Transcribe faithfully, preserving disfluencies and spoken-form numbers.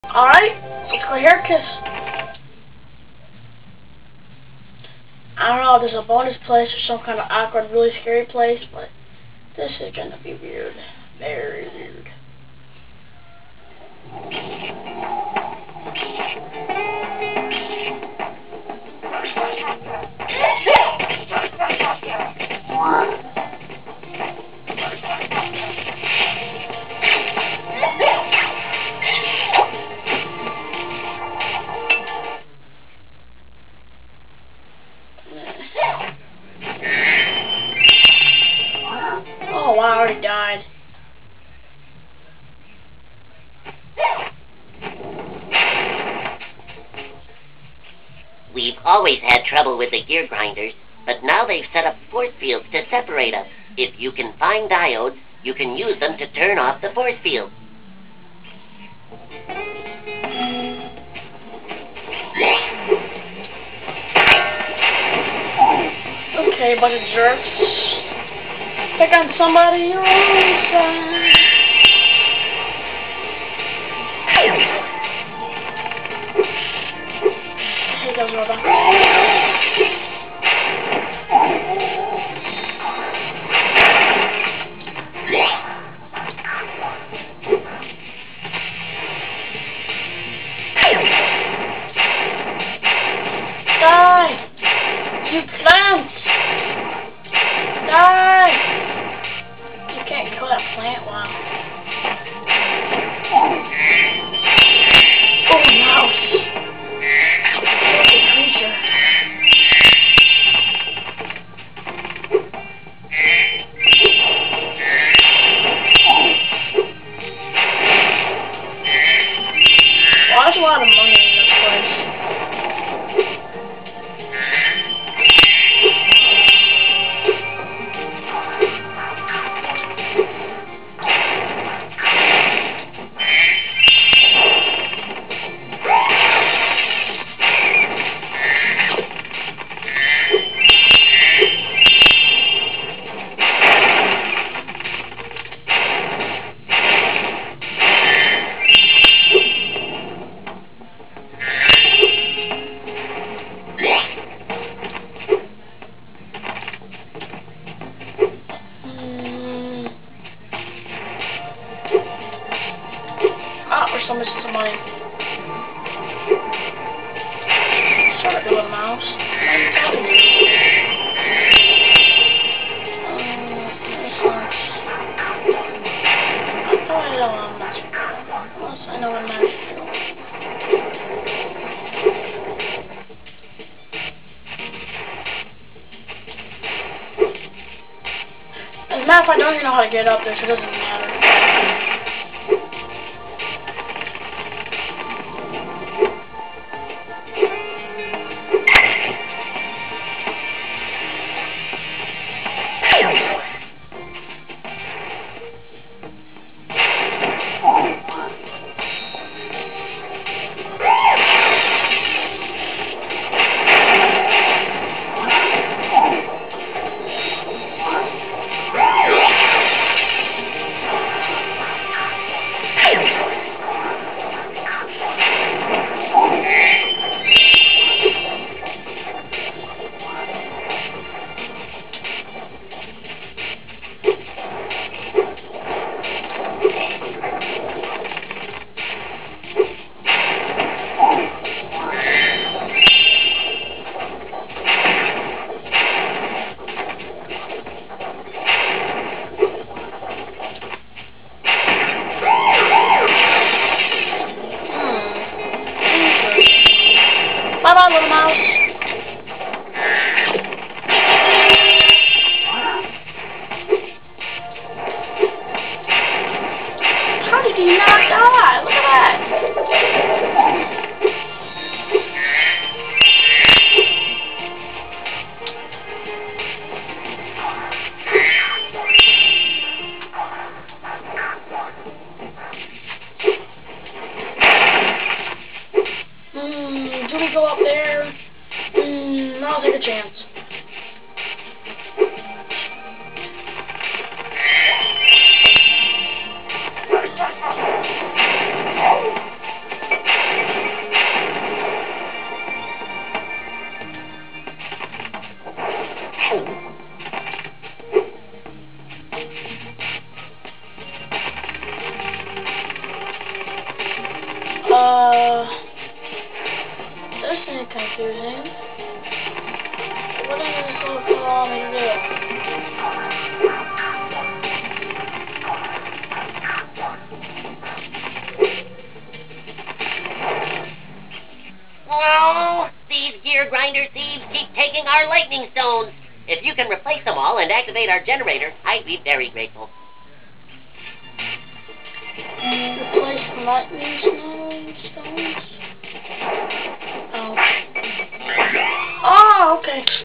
Alright, let's go Hurricos. I don't know if there's a bonus place or some kind of awkward, really scary place, but this is gonna be weird. Very weird. Oh wow, I already died. We've always had trouble with the gear grinders, but now they've set up force fields to separate us. If you can find diodes, you can use them to turn off the force field. Okay, bunch of jerks. Pick on somebody your own side. Hey, goes Roba. Die! You plant! Die! You can't kill that plant, wow. Oh, mouse! What a creature. Well, there's a lot of money in this place. We're still missing some money. Sort of do a mouse. Um, this one's... I probably don't want much. Unless I know what magic do. As a matter of fact, I don't even know how to get up there, so it doesn't matter. Bye-bye, little mouse. How did you not die? Look at that. Hmm, do we go up there? Hmm, I'll take a chance. Uh, this is confusing. What does this little fellow want me to do? Oh, these gear grinder thieves keep taking our lightning stones. If you can replace them all and activate our generator, I'd be very grateful. Replace the lightning stone- stones? Oh. Oh, okay.